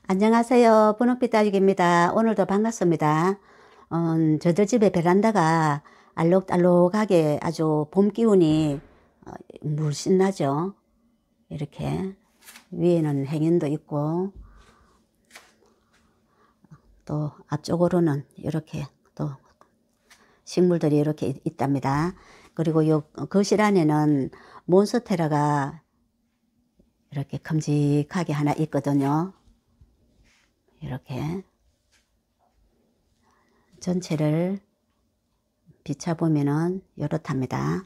안녕하세요. 분홍빛 딸기입니다. 오늘도 반갑습니다. 저들 집의 베란다가 알록달록하게 아주 봄 기운이 물씬 나죠. 이렇게 위에는 행인도 있고 또 앞쪽으로는 이렇게 또 식물들이 이렇게 있답니다. 그리고 요 거실 안에는 몬스테라가 이렇게 큼직하게 하나 있거든요. 이렇게 전체를 비춰보면은 이렇답니다.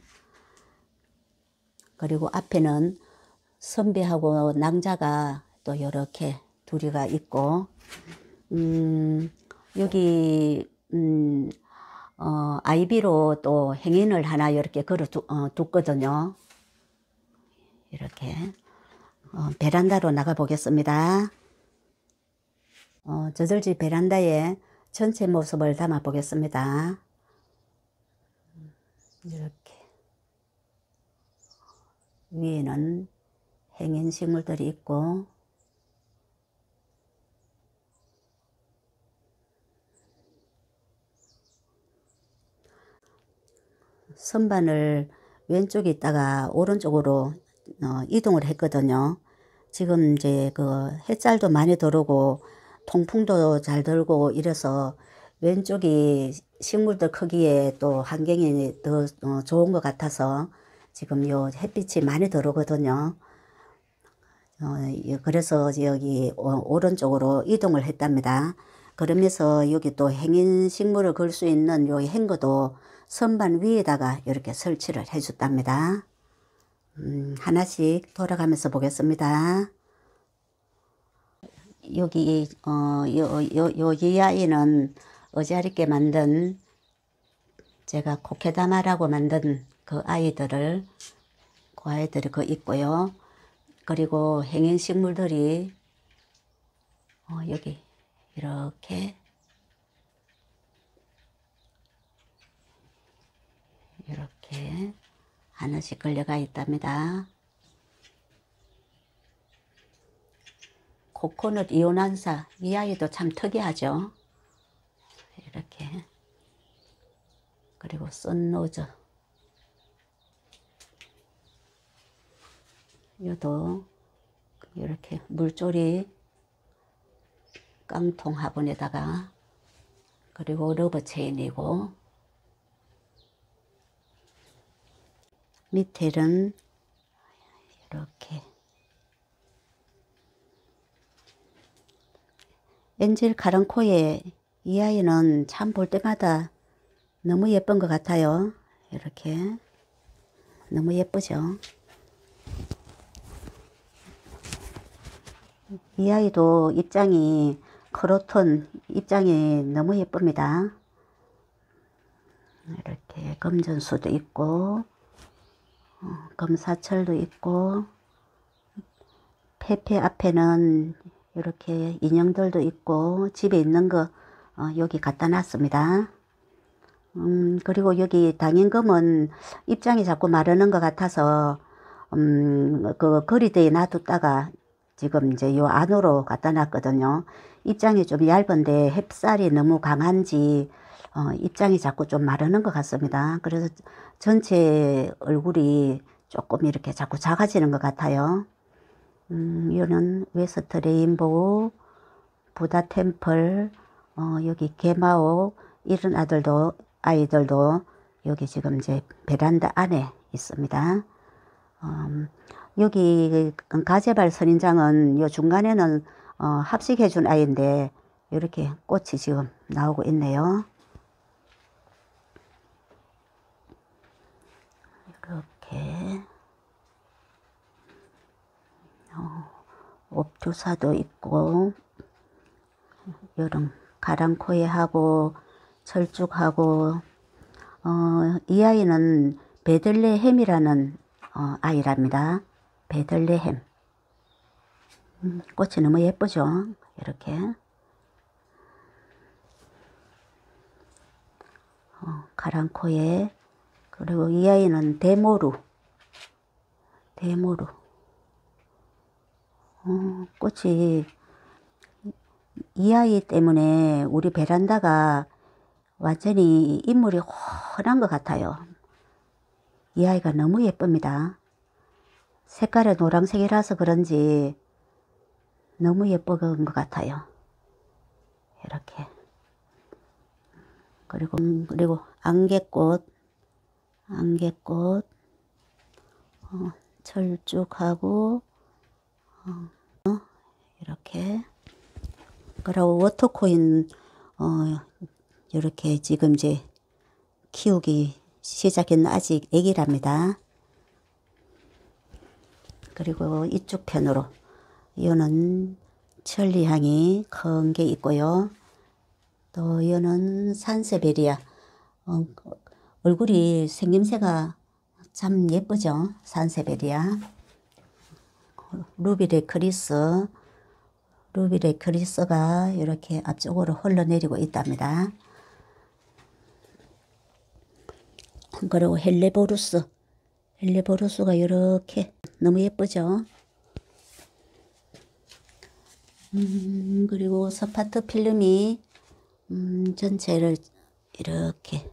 그리고 앞에는 선배하고 낭자가 또 이렇게 둘이가 있고, 여기 아이비로 또 행인을 하나 이렇게 걸어 뒀거든요. 이렇게 베란다로 나가 보겠습니다. 저들 집 베란다의 전체 모습을 담아 보겠습니다. 이렇게 위에는 행인 식물들이 있고, 선반을 왼쪽에 있다가 오른쪽으로 이동을 했거든요. 지금 이제 그 햇살도 많이 들어오고 통풍도 잘 들고 이래서 왼쪽이 식물들 크기에 또 환경이 더 좋은 것 같아서 지금 요 햇빛이 많이 들어오거든요. 그래서 여기 오른쪽으로 이동을 했답니다. 그러면서 여기 또 행인 식물을 걸 수 있는 요 행거도 선반 위에다가 이렇게 설치를 해줬답니다. 하나씩 돌아가면서 보겠습니다. 여기 이 아이는 어저께 만든 제가 코케다마라고 만든 그 아이들이 그 있고요. 그리고 행인 식물들이 여기 이렇게 하나씩 걸려가 있답니다. 코코넛 이오난사, 이 아이도 참 특이하죠. 이렇게. 그리고 썬로즈, 이도 이렇게 물조리 깡통 화분에다가, 그리고 러버 체인이고, 밑에는 이렇게 엔젤 카랑코에, 이 아이는 참 볼 때마다 너무 예쁜 것 같아요. 이렇게 너무 예쁘죠. 이 아이도 입장이 크로톤 입장이 너무 예쁩니다. 이렇게 금전수도 있고 금사철도 있고, 페페 앞에는 이렇게 인형들도 있고, 집에 있는 거 여기 갖다 놨습니다. 그리고 여기 당인금은 입장이 자꾸 마르는 것 같아서 그 거리대에 놔뒀다가 지금 이제 요 안으로 갖다 놨거든요. 입장이 좀 얇은데 햇살이 너무 강한지 입장이 자꾸 좀 마르는 것 같습니다. 그래서 전체 얼굴이 조금 이렇게 자꾸 작아지는 것 같아요. 이거는 웨스트 레인보우, 부다 템플, 여기 게마오, 이런 아이들도 여기 지금 이제 베란다 안에 있습니다. 여기 가제발 선인장은 요 중간에는 합식해 준 아이인데 이렇게 꽃이 지금 나오고 있네요. 이렇게 옵투사도 있고, 여름 가랑코에하고 철쭉하고, 이 아이는 베들레헴이라는 아이랍니다. 베들레헴. 꽃이 너무 예쁘죠. 이렇게 가랑코에. 그리고 이 아이는 데모루. 꽃이 이 아이 때문에 우리 베란다가 완전히 인물이 훤한 것 같아요. 이 아이가 너무 예쁩니다. 색깔이 노란색이라서 그런지 너무 예쁜 것 같아요. 이렇게. 그리고 안개꽃 철쭉하고 이렇게. 그리고 워터코인 이렇게 지금 이제 키우기 시작했는 아직 애기랍니다. 그리고 이쪽 편으로 이거는 천리향이 큰 게 있고요. 또 이거는 산세베리아. 얼굴이 생김새가 참 예쁘죠. 산세베리아. 루비레크리스가 이렇게 앞쪽으로 흘러내리고 있답니다. 그리고 헬레보루스가 이렇게 너무 예쁘죠. 그리고 스파트 필름이 전체를 이렇게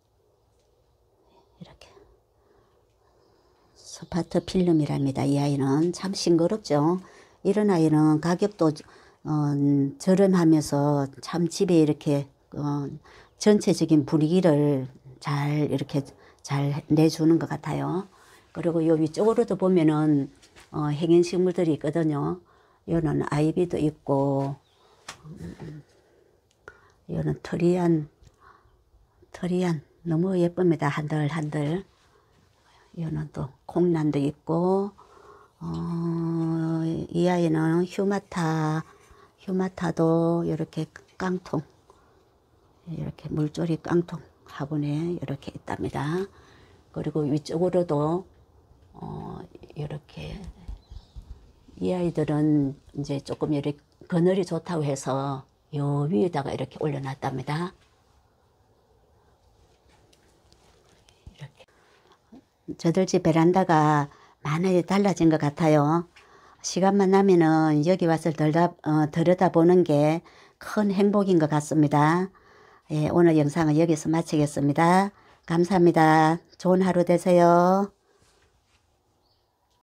스파트 필름이랍니다. 이 아이는 참 싱그럽죠. 이런 아이는 가격도 저렴하면서 참 집에 이렇게 전체적인 분위기를 이렇게 잘 내주는 것 같아요. 그리고 요 위쪽으로도 보면은 행인식물들이 있거든요. 이거는 아이비도 있고, 이거는 트리안 너무 예쁩니다. 한들한들. 이거는 또 콩란도 있고, 이 아이는 휴마타도 이렇게 깡통, 이렇게 물조리 깡통 화분에 이렇게 있답니다. 그리고 위쪽으로도 이렇게 이 아이들은 이제 조금 이렇게 그늘이 좋다고 해서 요 위에다가 이렇게 올려놨답니다. 이렇게 저들 집 베란다가 많이 달라진 것 같아요. 시간만 나면은 여기 와서 들여다보는 게 큰 행복인 것 같습니다. 예, 오늘 영상은 여기서 마치겠습니다. 감사합니다. 좋은 하루 되세요.